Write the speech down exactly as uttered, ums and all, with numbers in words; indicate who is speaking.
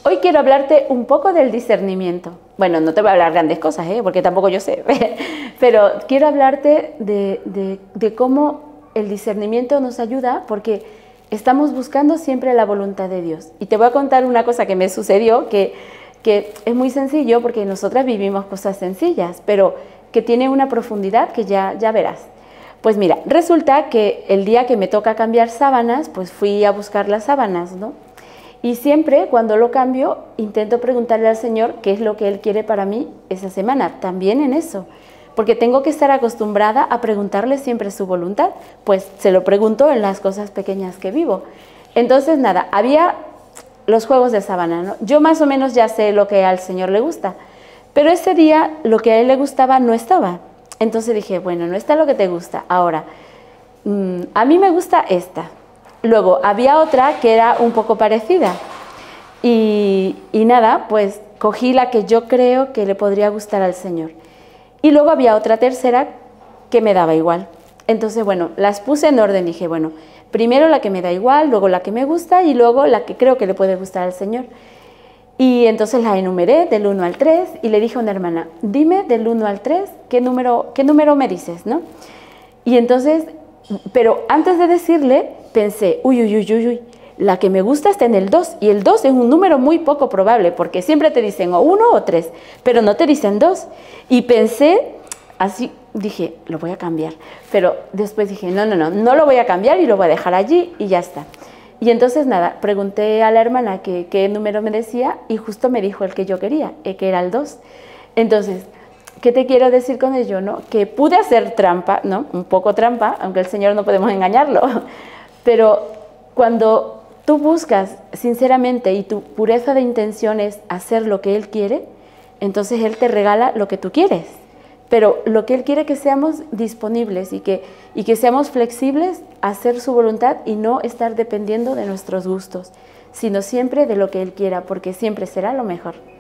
Speaker 1: Hoy quiero hablarte un poco del discernimiento. Bueno, no te voy a hablar grandes cosas, ¿eh? Porque tampoco yo sé, pero quiero hablarte de, de, de cómo el discernimiento nos ayuda, porque estamos buscando siempre la voluntad de Dios. Y te voy a contar una cosa que me sucedió, que, que es muy sencillo, porque nosotras vivimos cosas sencillas, pero que tiene una profundidad que ya, ya verás. Pues mira, resulta que el día que me toca cambiar sábanas, pues fui a buscar las sábanas, ¿no? Y siempre cuando lo cambio, intento preguntarle al Señor qué es lo que Él quiere para mí esa semana, también en eso. Porque tengo que estar acostumbrada a preguntarle siempre su voluntad, pues se lo pregunto en las cosas pequeñas que vivo. Entonces nada, había los juegos de sábana, ¿no? Yo más o menos ya sé lo que al Señor le gusta, pero ese día lo que a Él le gustaba no estaba. Entonces dije, bueno, no está lo que te gusta, ahora, mmm, a mí me gusta esta. Luego había otra que era un poco parecida y, y nada, pues cogí la que yo creo que le podría gustar al Señor. Y luego había otra tercera que me daba igual. Entonces, bueno, las puse en orden. Dije, bueno, primero la que me da igual, luego la que me gusta y luego la que creo que le puede gustar al Señor. Y entonces la enumeré del uno al tres y le dije a una hermana, dime del uno al tres, ¿qué número, qué número me dices, ¿no? Y entonces, pero antes de decirle, pensé, uy, uy, uy, uy, uy, la que me gusta está en el dos, y el dos es un número muy poco probable, porque siempre te dicen o uno o tres, pero no te dicen dos. Y pensé, así, dije, lo voy a cambiar, pero después dije, no, no, no, no lo voy a cambiar y lo voy a dejar allí y ya está. Y entonces nada, pregunté a la hermana que, qué número me decía y justo me dijo el que yo quería, que era el dos. Entonces, ¿qué te quiero decir con ello, no? Que pude hacer trampa, ¿no? Un poco trampa, aunque el Señor no podemos engañarlo, pero cuando tú buscas sinceramente y tu pureza de intención es hacer lo que Él quiere, entonces Él te regala lo que tú quieres. Pero lo que Él quiere que seamos disponibles y que, y que seamos flexibles a hacer su voluntad y no estar dependiendo de nuestros gustos, sino siempre de lo que Él quiera, porque siempre será lo mejor.